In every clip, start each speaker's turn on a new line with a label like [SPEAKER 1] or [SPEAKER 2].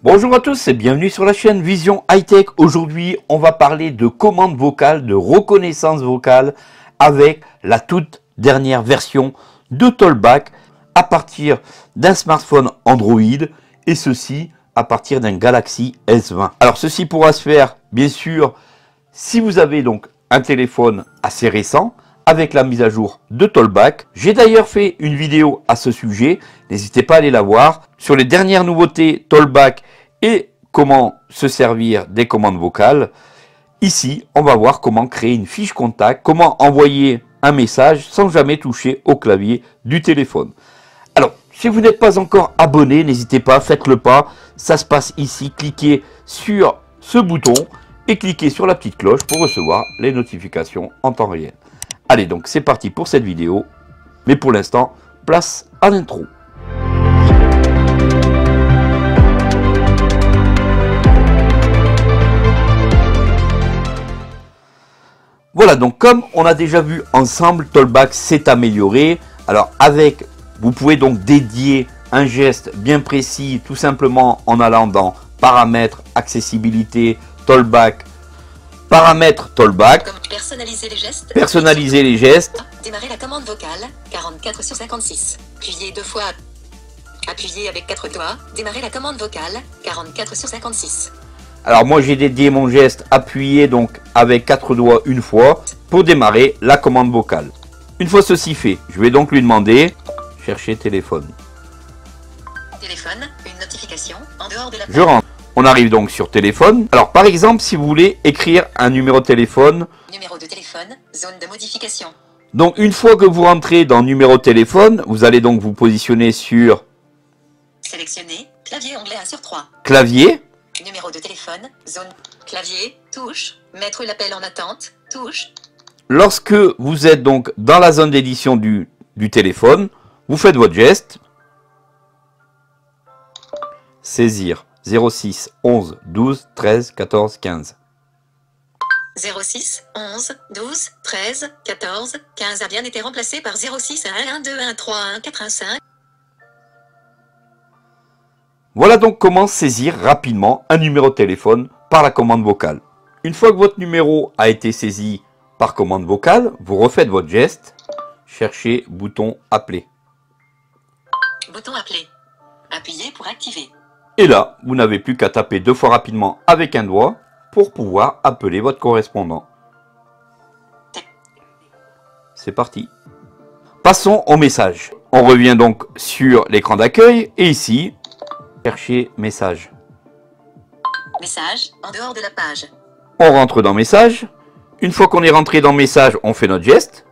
[SPEAKER 1] Bonjour à tous et bienvenue sur la chaîne Vision High-Tech. Aujourd'hui, on va parler de commande vocale, de reconnaissance vocale avec la toute dernière version de Talkback à partir d'un smartphone Android et ceci à partir d'un Galaxy S20. Alors ceci pourra se faire bien sûr si vous avez donc un téléphone assez récent avec la mise à jour de Talkback. J'ai d'ailleurs fait une vidéo à ce sujet, n'hésitez pas à aller la voir, sur les dernières nouveautés Talkback et comment se servir des commandes vocales. Ici, on va voir comment créer une fiche contact, comment envoyer un message sans jamais toucher au clavier du téléphone. Alors, si vous n'êtes pas encore abonné, n'hésitez pas, faites-le pas. Ça se passe ici, cliquez sur ce bouton et cliquez sur la petite cloche pour recevoir les notifications en temps réel. Allez, donc c'est parti pour cette vidéo. Mais pour l'instant, place à l'intro. Voilà, donc comme on a déjà vu ensemble, Talkback s'est amélioré. Alors avec, vous pouvez donc dédier un geste bien précis, tout simplement en allant dans Paramètres, Accessibilité, Talkback, Paramètres Talkback.
[SPEAKER 2] Personnaliser les gestes.
[SPEAKER 1] Personnaliser les gestes.
[SPEAKER 2] Démarrer la commande vocale, 44 sur 56. Appuyez deux fois. Appuyez avec 4 doigts. Démarrer la commande vocale, 44 sur 56.
[SPEAKER 1] Alors moi j'ai dédié mon geste appuyé donc avec 4 doigts une fois pour démarrer la commande vocale. Une fois ceci fait, je vais donc lui demander chercher téléphone.
[SPEAKER 2] Téléphone, une notification en dehors de la page.
[SPEAKER 1] Je rentre. On arrive donc sur téléphone. Alors par exemple si vous voulez écrire un numéro de téléphone.
[SPEAKER 2] Numéro de téléphone, zone de modification.
[SPEAKER 1] Donc une fois que vous rentrez dans numéro de téléphone, vous allez donc vous positionner sur
[SPEAKER 2] Sélectionner, clavier onglet 1 sur 3.
[SPEAKER 1] clavier.
[SPEAKER 2] Numéro de téléphone, zone, clavier, touche, mettre l'appel en attente, touche.
[SPEAKER 1] Lorsque vous êtes donc dans la zone d'édition du téléphone, vous faites votre geste. Saisir 06 11 12 13 14 15.
[SPEAKER 2] 06, 11, 12, 13, 14, 15 a bien été remplacé par 06, 1, 1, 2, 1, 3, 1, 4, 1, 5.
[SPEAKER 1] Voilà donc comment saisir rapidement un numéro de téléphone par la commande vocale. Une fois que votre numéro a été saisi par commande vocale, vous refaites votre geste, cherchez bouton appeler.
[SPEAKER 2] Bouton appeler. Appuyez pour activer.
[SPEAKER 1] Et là, vous n'avez plus qu'à taper deux fois rapidement avec un doigt pour pouvoir appeler votre correspondant. C'est parti. Passons au message. On revient donc sur l'écran d'accueil et ici, chercher message.
[SPEAKER 2] Message, en dehors de la page.
[SPEAKER 1] On rentre dans message. Une fois qu'on est rentré dans message, on fait notre geste.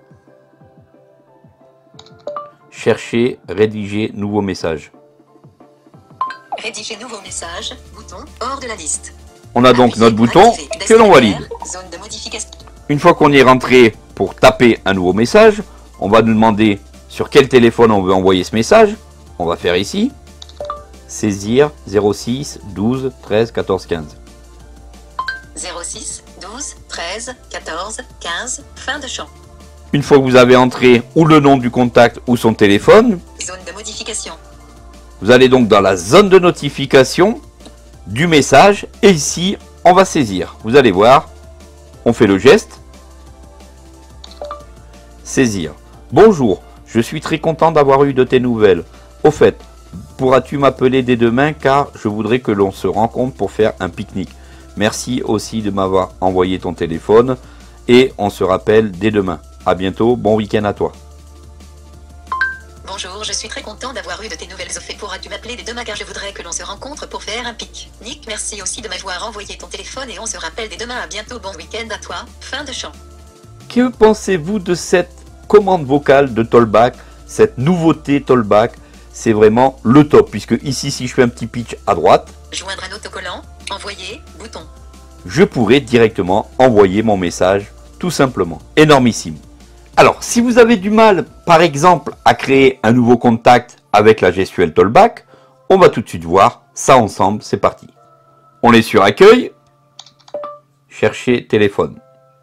[SPEAKER 1] Chercher, rédiger, nouveau message.
[SPEAKER 2] Rédiger nouveau message, bouton, hors de la liste.
[SPEAKER 1] On a donc
[SPEAKER 2] Appuyez
[SPEAKER 1] notre
[SPEAKER 2] pour
[SPEAKER 1] bouton
[SPEAKER 2] activer.
[SPEAKER 1] que l'on valide.
[SPEAKER 2] Destinataire, zone de modification.
[SPEAKER 1] Une fois qu'on est rentré pour taper un nouveau message, on va nous demander sur quel téléphone on veut envoyer ce message. On va faire ici. Saisir 06 12 13 14 15.
[SPEAKER 2] 06, 12, 13, 14, 15, fin de champ.
[SPEAKER 1] Une fois que vous avez entré ou le nom du contact ou son téléphone,
[SPEAKER 2] Zone de modification.
[SPEAKER 1] vous allez donc dans la zone de notification du message et ici on va saisir. Vous allez voir, on fait le geste. Saisir. Bonjour, je suis très content d'avoir eu de tes nouvelles. Au fait, pourras-tu m'appeler dès demain car je voudrais que l'on se rencontre pour faire un pique-nique. Merci aussi de m'avoir envoyé ton téléphone et on se rappelle dès demain. À bientôt, bon week-end à toi.
[SPEAKER 2] Bonjour, je suis très content d'avoir eu de tes nouvelles. Au fait, pourras-tu m'appeler dès demain car je voudrais que l'on se rencontre pour faire un pique-nique. Merci aussi de m'avoir envoyé ton téléphone et on se rappelle dès demain. À bientôt, bon week-end à toi. Fin de champ.
[SPEAKER 1] Que pensez-vous de cette commande vocale de Talkback, cette nouveauté Talkback? C'est vraiment le top puisque ici si je fais un petit pitch à droite,
[SPEAKER 2] Joindre un autocollant, envoyer, bouton.
[SPEAKER 1] je pourrais directement envoyer mon message tout simplement. Énormissime. Alors si vous avez du mal par exemple à créer un nouveau contact avec la gestuelle Talkback, on va tout de suite voir ça ensemble, c'est parti. On est sur accueil, chercher téléphone.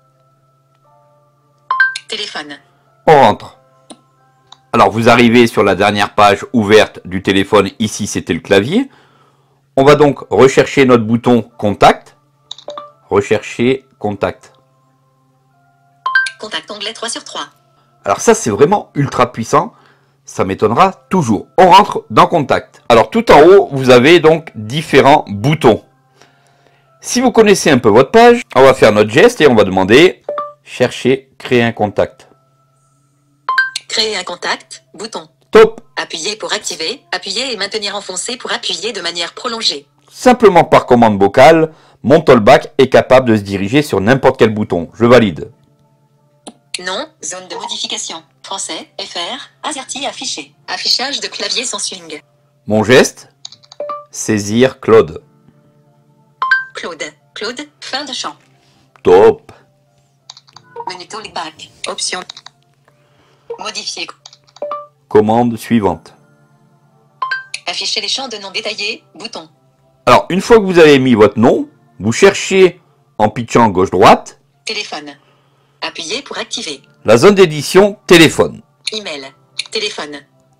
[SPEAKER 2] Téléphone.
[SPEAKER 1] On rentre. Alors vous arrivez sur la dernière page ouverte du téléphone, ici c'était le clavier. On va donc rechercher notre bouton Contact. Rechercher Contact.
[SPEAKER 2] Contact onglet 3 sur 3.
[SPEAKER 1] Alors ça, c'est vraiment ultra puissant. Ça m'étonnera toujours. On rentre dans Contact. Alors tout en haut, vous avez donc différents boutons. Si vous connaissez un peu votre page, on va faire notre geste et on va demander chercher, créer un contact.
[SPEAKER 2] Créer un contact, bouton.
[SPEAKER 1] Top.
[SPEAKER 2] Appuyer pour activer, appuyer et maintenir enfoncé pour appuyer de manière prolongée.
[SPEAKER 1] Simplement par commande vocale, mon Tollback est capable de se diriger sur n'importe quel bouton. Je valide.
[SPEAKER 2] Nom, zone de modification. Français, FR, AZERTY affiché. Affichage de clavier sans swing.
[SPEAKER 1] Mon geste, saisir Claude.
[SPEAKER 2] Claude, Claude, fin de champ.
[SPEAKER 1] Top.
[SPEAKER 2] Menu Tollback. Option. Modifier.
[SPEAKER 1] Commande suivante.
[SPEAKER 2] Afficher les champs de nom détaillés, bouton.
[SPEAKER 1] Alors, une fois que vous avez mis votre nom, vous cherchez en pitchant gauche-droite
[SPEAKER 2] Téléphone. Appuyez pour activer.
[SPEAKER 1] la zone d'édition téléphone.
[SPEAKER 2] Email. Téléphone.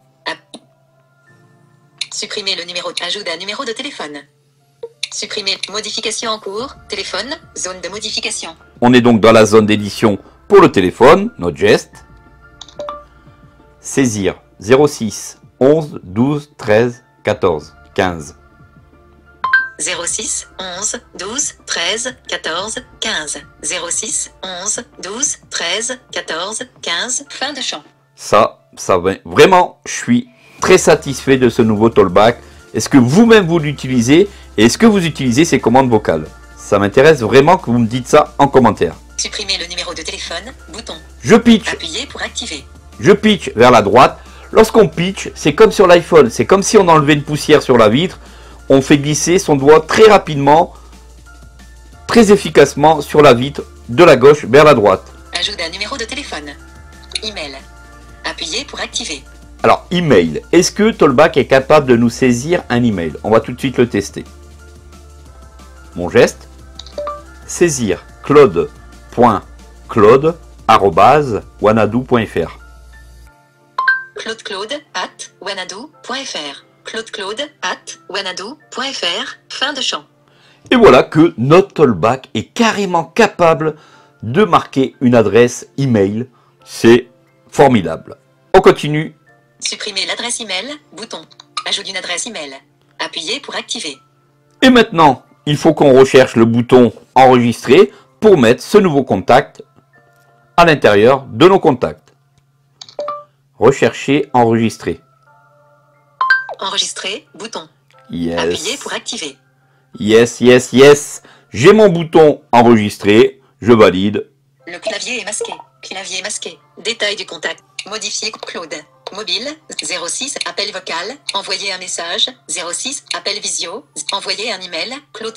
[SPEAKER 2] Supprimer le numéro. Ajout d'un numéro de téléphone. Supprimer. Modification en cours. Téléphone. Zone de modification.
[SPEAKER 1] On est donc dans la zone d'édition pour le téléphone, notre geste. Saisir 06 11 12 13 14 15.
[SPEAKER 2] 06 11 12 13 14 15. 06 11 12 13 14 15. Fin de champ.
[SPEAKER 1] Ça va. Vraiment, je suis très satisfait de ce nouveau Tollback. Est-ce que vous-même vous l'utilisez et est-ce que vous utilisez ces commandes vocales? Ça m'intéresse vraiment que vous me dites ça en commentaire.
[SPEAKER 2] Supprimer le numéro de téléphone, bouton.
[SPEAKER 1] Je pitch.
[SPEAKER 2] Appuyez pour activer.
[SPEAKER 1] Je pitch vers la droite. Lorsqu'on pitch, c'est comme sur l'iPhone. C'est comme si on enlevait une poussière sur la vitre. On fait glisser son doigt très rapidement, très efficacement sur la vitre de la gauche vers la droite.
[SPEAKER 2] Ajout d'un numéro de téléphone. Email. Appuyez pour activer.
[SPEAKER 1] Alors, email. Est-ce que Tollback est capable de nous saisir un email? On va tout de suite le tester. Mon geste. Saisir claude.claude@wanadoo.fr.
[SPEAKER 2] claude@wanadoo.fr. claude@wanadoo.fr. Fin de champ.
[SPEAKER 1] Et voilà que notre Tollback est carrément capable de marquer une adresse email. C'est formidable. On continue.
[SPEAKER 2] Supprimer l'adresse email, bouton. Ajout d'une adresse email. Appuyez pour activer.
[SPEAKER 1] Et maintenant, il faut qu'on recherche le bouton enregistrer pour mettre ce nouveau contact à l'intérieur de nos contacts. Rechercher, enregistrer.
[SPEAKER 2] Enregistrer, bouton.
[SPEAKER 1] Yes.
[SPEAKER 2] Appuyez pour activer.
[SPEAKER 1] Yes, yes, yes. J'ai mon bouton enregistré. Je valide.
[SPEAKER 2] Le clavier est masqué. Clavier masqué. Détail du contact. Modifier Claude. Mobile. 06. Appel vocal. Envoyer un message. 06. Appel visio. Envoyer un email.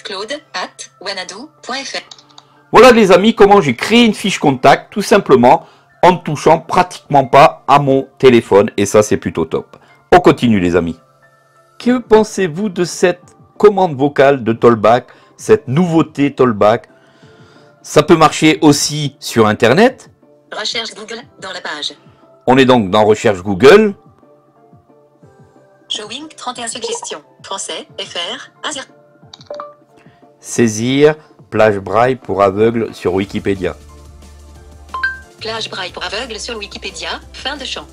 [SPEAKER 2] claude@wanadoo.fr.
[SPEAKER 1] Voilà les amis comment j'ai créé une fiche contact tout simplement en ne touchant pratiquement pas à mon téléphone. Et ça c'est plutôt top. On continue les amis. Que pensez-vous de cette commande vocale de Tollback, cette nouveauté Tollback? Ça peut marcher aussi sur Internet.
[SPEAKER 2] Recherche Google dans la page.
[SPEAKER 1] On est donc dans recherche Google.
[SPEAKER 2] Showing 31 suggestions. Français, FR, AZERTY.
[SPEAKER 1] Saisir plage braille pour aveugles sur Wikipédia.
[SPEAKER 2] Plage braille pour aveugles sur Wikipédia. Fin de champ.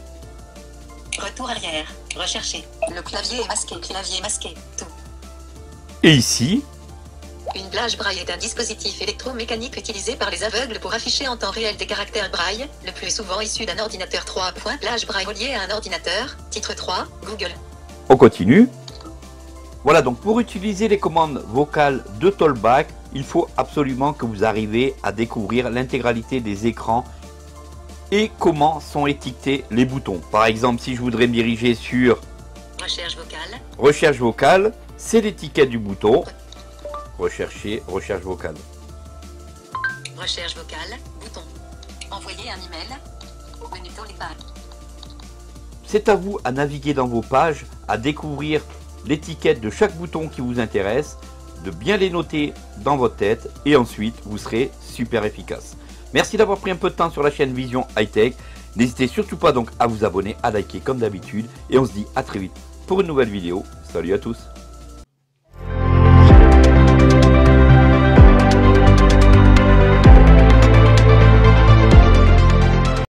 [SPEAKER 2] Retour arrière. Rechercher. Le clavier est masqué. Clavier masqué. Tout.
[SPEAKER 1] Et ici,
[SPEAKER 2] Une plage braille est un dispositif électromécanique utilisé par les aveugles pour afficher en temps réel des caractères braille, le plus souvent issus d'un ordinateur 3. Plage braille relié à un ordinateur. Titre 3, Google.
[SPEAKER 1] on continue. Voilà donc pour utiliser les commandes vocales de Tollback, il faut absolument que vous arriviez à découvrir l'intégralité des écrans et comment sont étiquetés les boutons. Par exemple, si je voudrais me diriger sur
[SPEAKER 2] Recherche vocale.
[SPEAKER 1] recherche vocale, c'est l'étiquette du bouton. Rechercher, recherche vocale.
[SPEAKER 2] Recherche vocale. Bouton. Envoyer un email. Menu Tollback.
[SPEAKER 1] C'est à vous à naviguer dans vos pages, à découvrir l'étiquette de chaque bouton qui vous intéresse, de bien les noter dans votre tête et ensuite vous serez super efficace. Merci d'avoir pris un peu de temps sur la chaîne Vision High-Tech. N'hésitez surtout pas donc à vous abonner, à liker comme d'habitude et on se dit à très vite pour une nouvelle vidéo. Salut à tous.